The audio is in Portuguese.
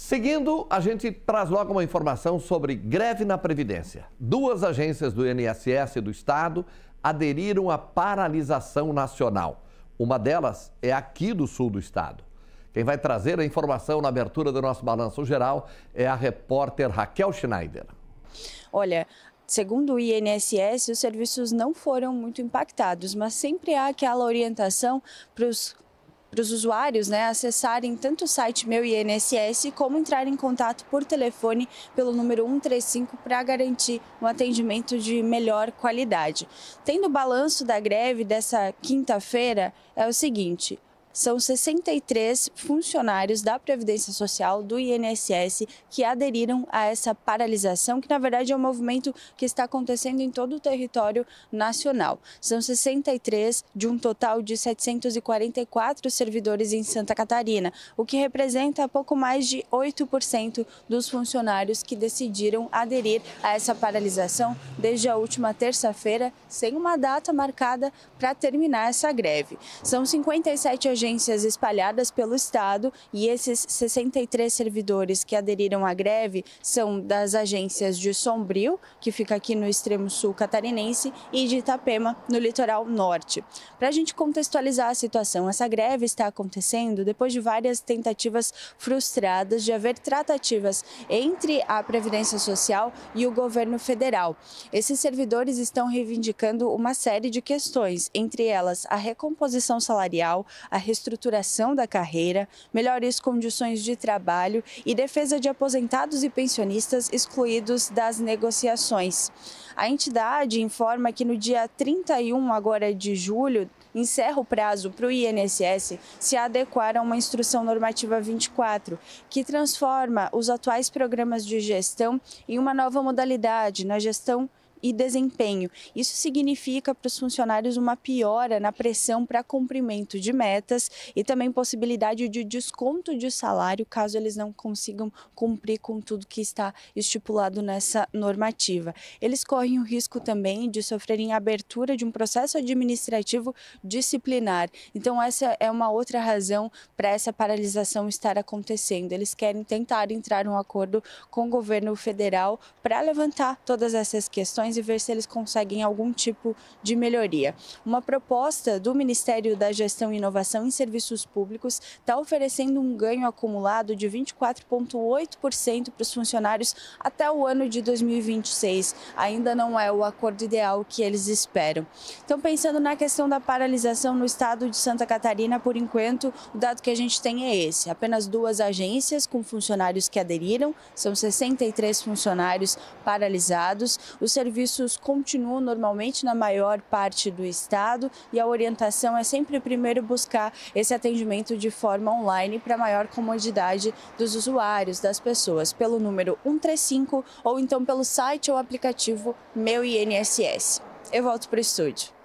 Seguindo, a gente traz logo uma informação sobre greve na Previdência. Duas agências do INSS do Estado aderiram à paralisação nacional. Uma delas é aqui do sul do Estado. Quem vai trazer a informação na abertura do nosso Balanço Geral é a repórter Raquel Schneider. Olha, segundo o INSS, os serviços não foram muito impactados, mas sempre há aquela orientação para os usuários, acessarem tanto o site Meu INSS como entrar em contato por telefone pelo número 135 para garantir um atendimento de melhor qualidade. Tendo o balanço da greve dessa quinta-feira, é o seguinte: são 63 funcionários da Previdência Social, do INSS, que aderiram a essa paralisação, que na verdade é um movimento que está acontecendo em todo o território nacional. São 63 de um total de 744 servidores em Santa Catarina, o que representa pouco mais de 8% dos funcionários que decidiram aderir a essa paralisação desde a última terça-feira, sem uma data marcada para terminar essa greve. São 57 agências espalhadas pelo estado e esses 63 servidores que aderiram à greve são das agências de Sombrio, que fica aqui no extremo sul catarinense, e de Itapema, no litoral norte. Para a gente contextualizar a situação, essa greve está acontecendo depois de várias tentativas frustradas de haver tratativas entre a Previdência Social e o governo federal. Esses servidores estão reivindicando uma série de questões, entre elas a recomposição salarial, a reestruturação da carreira, melhores condições de trabalho e defesa de aposentados e pensionistas excluídos das negociações. A entidade informa que no dia 31 agora de julho encerra o prazo para o INSS se adequar a uma Instrução Normativa 24, que transforma os atuais programas de gestão em uma nova modalidade, na gestão e desempenho. Isso significa para os funcionários uma piora na pressão para cumprimento de metas e também possibilidade de desconto de salário caso eles não consigam cumprir com tudo que está estipulado nessa normativa. Eles correm o risco também de sofrerem abertura de um processo administrativo disciplinar. Então essa é uma outra razão para essa paralisação estar acontecendo. Eles querem tentar entrar em um acordo com o governo federal para levantar todas essas questões e ver se eles conseguem algum tipo de melhoria. Uma proposta do Ministério da Gestão e Inovação em Serviços Públicos está oferecendo um ganho acumulado de 24,8% para os funcionários até o ano de 2026. Ainda não é o acordo ideal que eles esperam. Então, pensando na questão da paralisação no estado de Santa Catarina, por enquanto, o dado que a gente tem é esse: apenas duas agências com funcionários que aderiram, são 63 funcionários paralisados. Os serviços continuam normalmente na maior parte do estado e a orientação é sempre primeiro buscar esse atendimento de forma online para maior comodidade dos usuários, das pessoas, pelo número 135 ou então pelo site ou aplicativo Meu INSS. Eu volto para o estúdio.